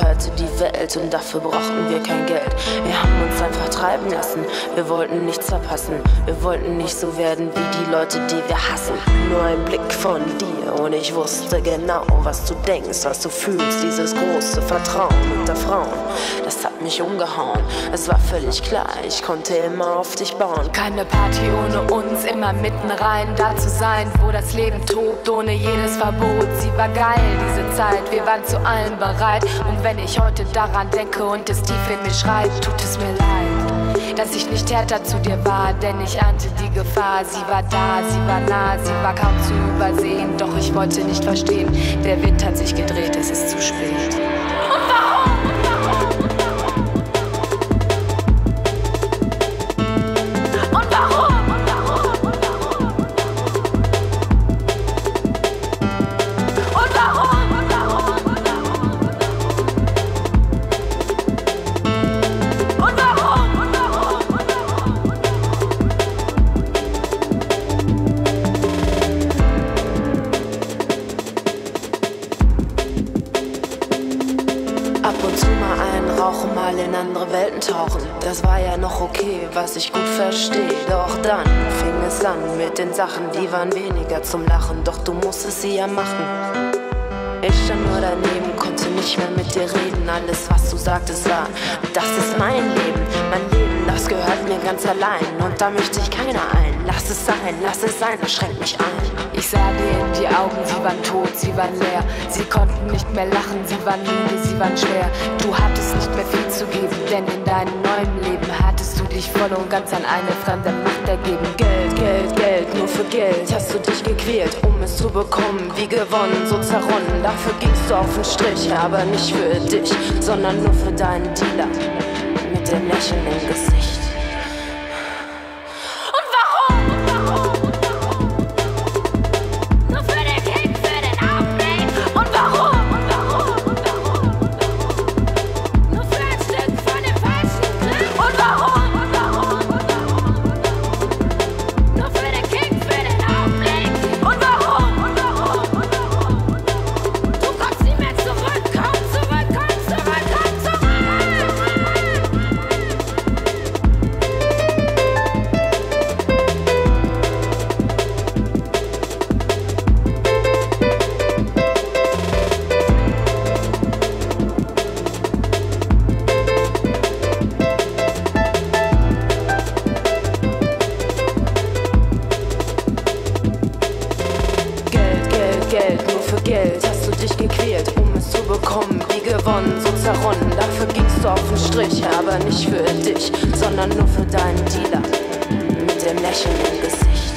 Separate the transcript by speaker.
Speaker 1: gehörte die Welt und dafür brauchten wir kein Geld. Wir haben uns einfach treiben lassen, wir wollten nichts verpassen. Wir wollten nicht so werden wie die Leute, die wir hassen. Nur ein Blick von dir und ich wusste genau, was du denkst, was du fühlst. Dieses große Vertrauen unter Frauen, das hat mich umgehauen. Es war völlig klar, ich konnte immer auf dich bauen.
Speaker 2: Keine Party ohne uns, immer mitten rein, da zu sein, wo das Leben tobt, ohne jedes Verbot. Sie war geil, diese Zeit, wir waren zu allem bereit. Und wenn ich heute daran denke und es tief in mir schreit, tut es mir leid, dass ich nicht härter zu dir war, denn ich ahnte die Gefahr. Sie war da, sie war nah, sie war kaum zu übersehen, doch ich wollte nicht verstehen, der Wind hat sich gedreht, es ist zu spät.
Speaker 1: Ab und zu mal einen rauchen, mal in andere Welten tauchen. Das war ja noch okay, was ich gut verstehe. Doch dann fing es an mit den Sachen, die waren weniger zum Lachen. Doch du musstest sie ja machen. Ich stand nur daneben, konnte nicht mehr mit dir reden. Alles, was du sagtest, war, das ist mein Leben. Mein Leben, das gehört mir ganz allein. Und da mischt sich keiner ein. Lass es sein, das schränkt mich ein.
Speaker 2: Ich sah dir in die Augen, sie waren tot, sie waren leer. Sie konnten nicht mehr lachen, sie waren müde, sie waren schwer. Du hattest nicht mehr viel zu geben, denn in deinem neuen Leben hattest du dich voll und ganz an eine fremde Macht ergeben.
Speaker 1: Geld, Geld, Geld, nur für Geld hast du dich gequält, um es zu bekommen. Wie gewonnen, so zerronnen, dafür gingst du auf den Strich. Aber nicht für dich, sondern nur für deinen Dealer mit dem Lächeln im Gesicht. Geld, nur für Geld hast du dich gequält, um es zu bekommen. Wie gewonnen, so zerronnen, dafür gingst du auf den Strich. Aber nicht für dich, sondern nur für deinen Dealer mit dem Lächeln im Gesicht.